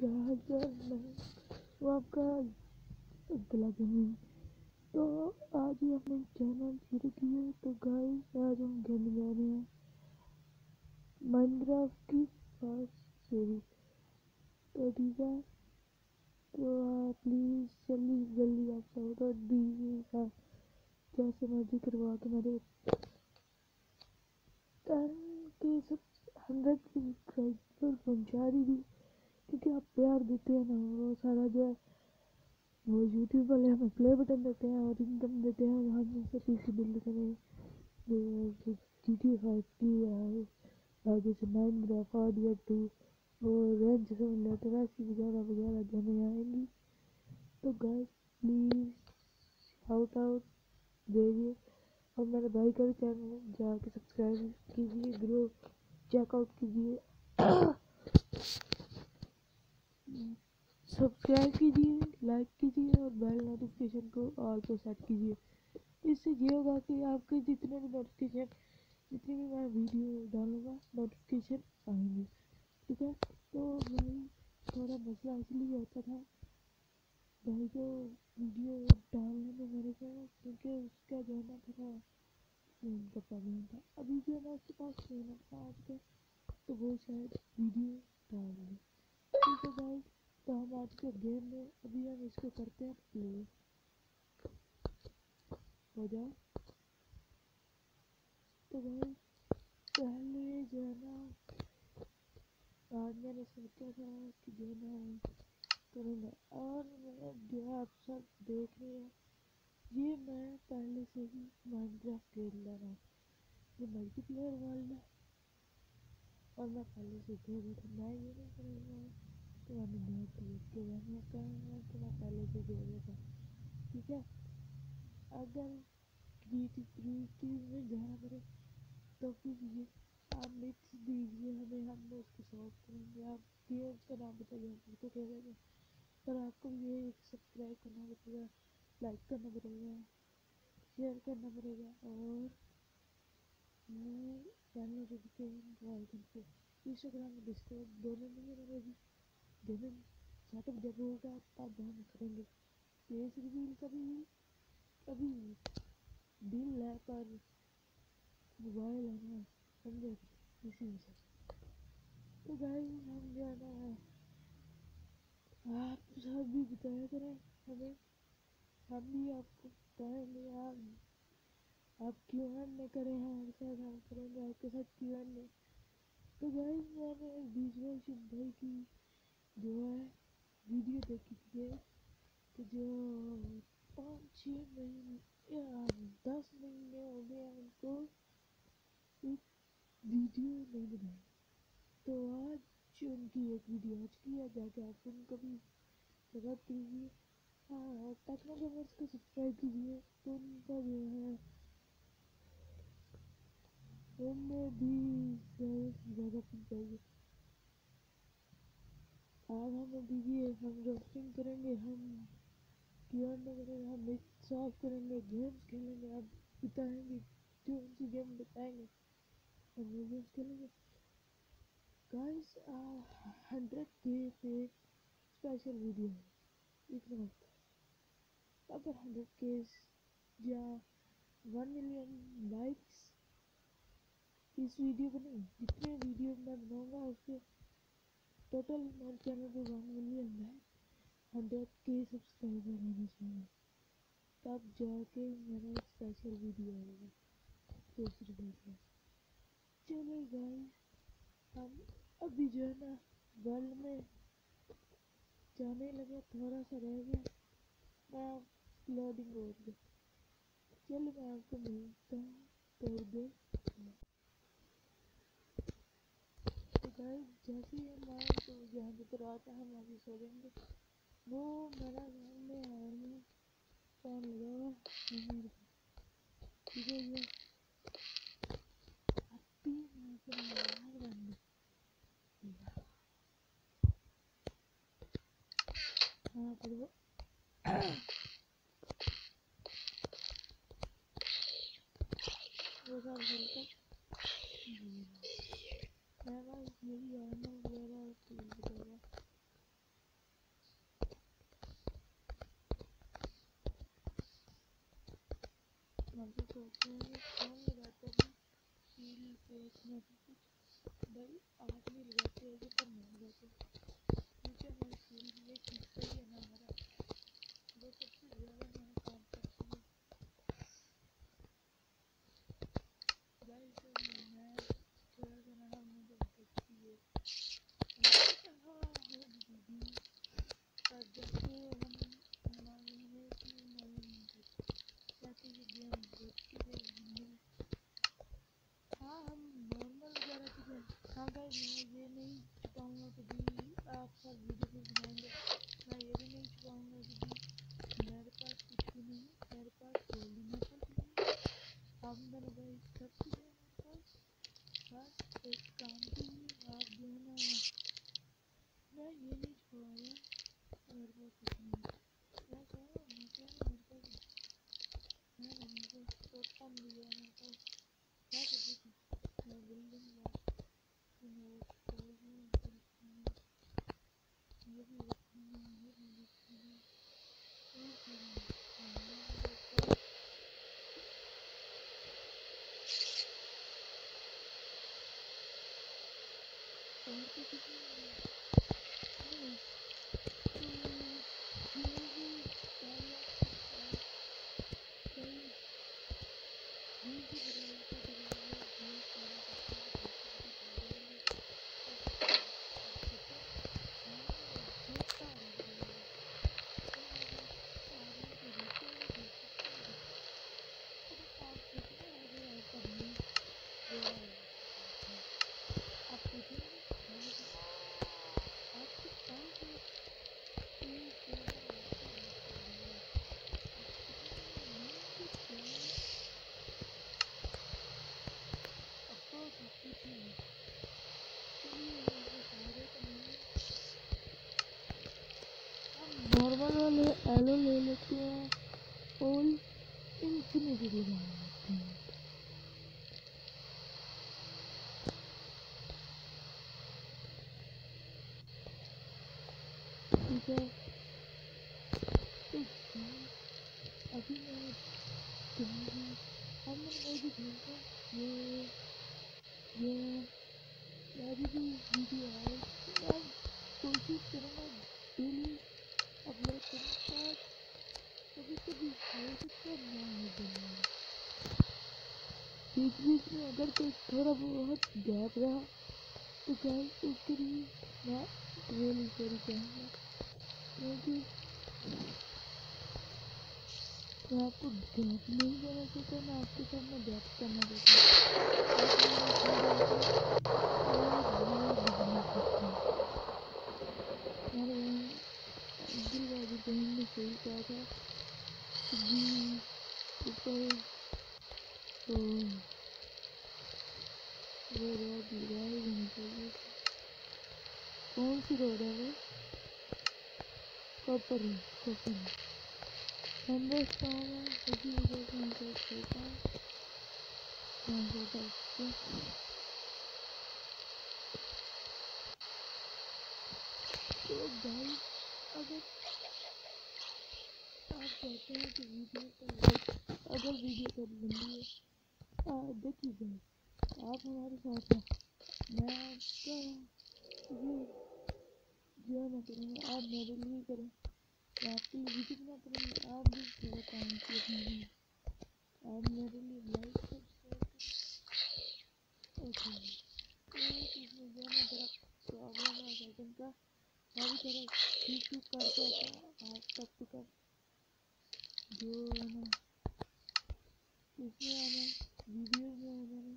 क्या हाल चाल। मैं वो आपका अब्दुल्ला गेमिंग। तो आज ही हमने चैनल शुरू किया है। तो गाइस आज हम खेलने जा रहे हैं माइनक्राफ्ट की फर्स्ट सीरीज। तो ठीक है, तो आप प्लीज़ जल्दी जल्दी आप सब तो दीजिए, जैसे मर्जी करवा के मेरे 10 के सब 100 के सब्सक्राइबर पहुँचा दीजिए, क्योंकि आप प्यार देते हैं ना, वो सारा जो है वो यूट्यूब वाले हमें प्ले बटन देते हैं और इनकम देते हैं। हम से पीसी बिल्ड करें जो GTA 5 की है, जैसे माइनक्राफ्ट ऑडियो 2 और रेंज सिमुलेटर ऐसी वगैरह वगैरह जो हमें आएंगी। तो गाइस प्लीज़ शाउट आउट दीजिए और मेरे भाई का भी चैनल जाके सब्सक्राइब कीजिए, ग्रो चेकआउट कीजिए, सब्सक्राइब कीजिए, लाइक कीजिए और बेल नोटिफिकेशन को ऑल पे सेट कीजिए। इससे ये होगा कि आपके जितने भी नोटिफिकेशन, जितनी भी मैं वीडियो डालूंगा नोटिफिकेशन आएंगे। ठीक है, तो भाई थोड़ा मसला इसलिए होता था भाई जो वीडियो डालने में मेरे को, क्योंकि उसका जो है ना थोड़ा फ़ोन का प्रॉब्लम था। अभी जो है ना उसके पास फ़ोन है आज के, तो वो शायद वीडियो डाल दे। ठीक है गाइस, तो हम आज के गेम में अभी हम इसको करते हैं प्ले। हो जाए तो भाई पहले जो है ना आज मैंने सोचा था कि जो है ना करूँगा, और मैंने जो आप सब देख रहे हैं ये मैं पहले से ही माइनक्राफ्ट खेल रहा हूँ। ये मल्टीप्लेयर वर्ल्ड है और मैं पहले से खेल रहा था। मैं ये नहीं करूँगा तो मैंने बहुत देख के मैं कहूँगा कि मैं पहले से खेल रहा था। ठीक है, अगर क्रिएटिव में जाना पड़े तो फिर ये आप लिख दीजिए हमें, हम उसको सॉल्व करेंगे। आप गेम का नाम बताइए, हम उसको खेलेंगे, पर आपको ये सब्सक्राइब करना पड़ेगा, लाइक करना पड़ेगा, शेयर करना पड़ेगा और चैनल नोटिफिकेशन को ऑल करके इंस्टाग्राम और डिस्कॉर्ड दोनों में मेरे भी गेमिंग सेटअप जब होगा तब हम करेंगे। फेस रिवील कभी दिल है पर मोबाइल है ना, समझे, इसी वजह से। तो गाइस हम जो है ना आप सब भी बताया करें हमें, हम भी आपको बताएंगे। आप Q&A करें हमारे साथ, हम करेंगे आपके साथ Q&A। तो गाइस मैंने विजुअल भाई की जो है वीडियो देखी थी कि जो 5-6 महीने या 10 महीने हो गए उनको एक वीडियो नहीं बनाई। तो आज उनकी एक वीडियो आज की है, जाके आप उनको भी सब्सक्राइब कीजिए। हाँ, टेक्नो गेमर्स को सब्सक्राइब कीजिए, तो उनका जो है उनमें भी ज़्यादा चाहिए। आप हमें दीजिए, हम रोस्टिंग करेंगे, हम Q&A करेंगे, हम मिक्स ऑफ करेंगे, गेम्स खेलेंगे, आप बताएंगे जो उनकी गेम बताएंगे हम वो गेम्स खेलेंगे। गाइस 100K पे स्पेशल वीडियो है इस वक्त। अगर 100K या 1 मिलियन लाइक्स इस वीडियो पर, नहीं जितने वीडियो मैं बनाऊंगा उसके टोटल मेरे चैनल पे 1 मिलियन है, 100K सब्सक्राइबर होने चाहिए, तब जाके मेरा स्पेशल वीडियो आएगा दूसरी वीडियो। चलो गाइस हम अभी जो है ना वर्ल्ड में जाने लगे, थोड़ा सा रह गया, मैं लोडिंग हो गया। चलो मैं आपको मिलता हूँ थोड़ी देर। तो गाइस जैसे ही हम आए तो यहाँ पे तो आता है, हम अभी सो जाएंगे। वो मेरा सामने आ रही है, फोन लगा हुआ ठीक है ये अभी मैं हाँ पर वो सब खेलता मैं बस यही आना वगैरह बताऊँगा। कौन लगाता है फील्ड पे इतना कुछ भाई आदमी लगाते हैं पर नहीं लगाते क्योंकि हमारे फील्ड में एक हिस्सा ही है ना हमारा वो सबसे ज़्यादा हमारा काम करती है भाई जब मैं थोड़ा सा ना हमने जब देखती है हाँ हो दीदी पर जैसे हम मान लेंगे कि नहीं जैसे ये गेम देखती है हमने हाँ हम नॉर्मल वगैरह चीज़ें हाँ भाई मैं ये नहीं छुपाऊँगा कभी आप सब वीडियो पे बनाएंगे मैं ये भी नहीं छुपाऊँगा कभी मेरे पास कुछ भी नहीं मेरे पास बोलने में कुछ नहीं हम दोनों भाई सब कुछ है मेरे पास बस एक काम की आप जो है ना मैं ये नहीं छुपा रहा मेरे पास कुछ नहीं मैं कह रहा हूँ मेरे पास है ना मेरे पास टोटम भी है मेरे पास क्या कर रही थी मैं बिल्डिंग में ये भी रखना ये भी रखना और तो कुछ नहीं नॉर्मल वाले एलो ले लेते हैं और इन्फिनिटी लगा लेते हैं ठीक है अभी मैं हम मैं भी खेलता ये मेरी भी वीडियो है मैं कोशिश करूँगा डेली अपलोड करने का कभी कभी हो सकता है ना हो जाए बीच बीच में अगर कोई थोड़ा बहुत गैप रहा तो गाइस उसके लिए मैं रियली सॉरी कहूँगा क्योंकि मैं आपको गैप नहीं देना चाहता मैं आपके साथ में गैप करना अब्दुल्ला बहन ने सही कहा था ऊपर तो वो रोड लगा ही नहीं चाहिए कौन सी रोड है वो कॉपर हम देखता हूँ उसी वजह से मैं सोचता हूँ तो गाइस अगर आप चाहते हैं कि वीडियो का अगर वीडियो का लंबी है देखिए गाइस आप हमारे साथ हैं मैं आपका ये जो मैं करूँगा आप मेरे लिए करें मैं आपके लिए वीडियो बना करूँगा आप भी थोड़ा टाइम से अपने आप मेरे लिए लाइक सब्सक्राइब करें ओके तो इसमें जो है थोड़ा प्रॉब्लम है सेकंड का मैं भी थोड़ा ठीक करता था आज तक का जो है ना इसमें आना वीडियोज में आ जाना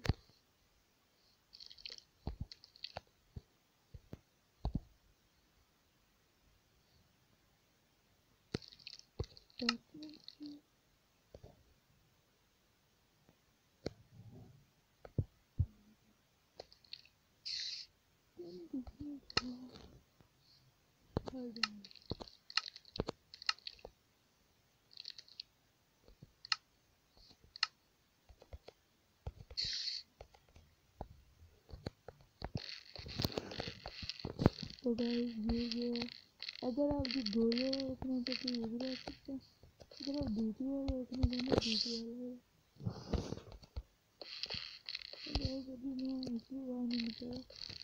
तो गाइस ये अगर आप जो गोले रखना चाहते हैं ये भी रख सकते हैं अगर आप ड्यूटी वाले रखना चाहते हैं ड्यूटी वाले अभी मैं इसलिए बाहर नहीं निकला,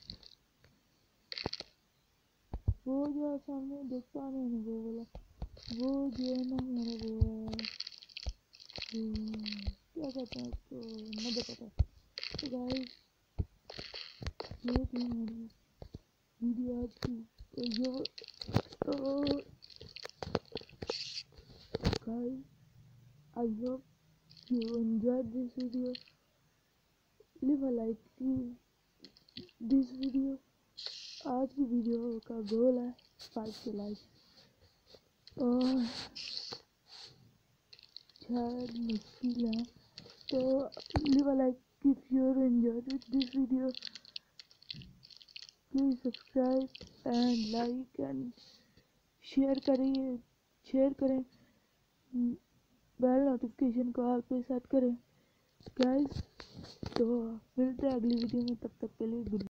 वो जो है सामने देखता मैंने वो बोला, वो जो है ना हमारा वो है, क्या कहते हैं उसको, मुझे पता है। तो गाइस ये थी हमारी वीडियो आज की। तो guys, I hope you enjoyed this video. Leave a like to this video. आज की वीडियो का गोल है 5 के लाइक, और शायद मुश्किल है, तो leave a like if you enjoyed this video. Please subscribe and like and share करें, बेल नोटिफिकेशन को ऑल पे सेट करें गाइस। तो मिलते हैं अगली वीडियो में, तब तक के लिए गुड।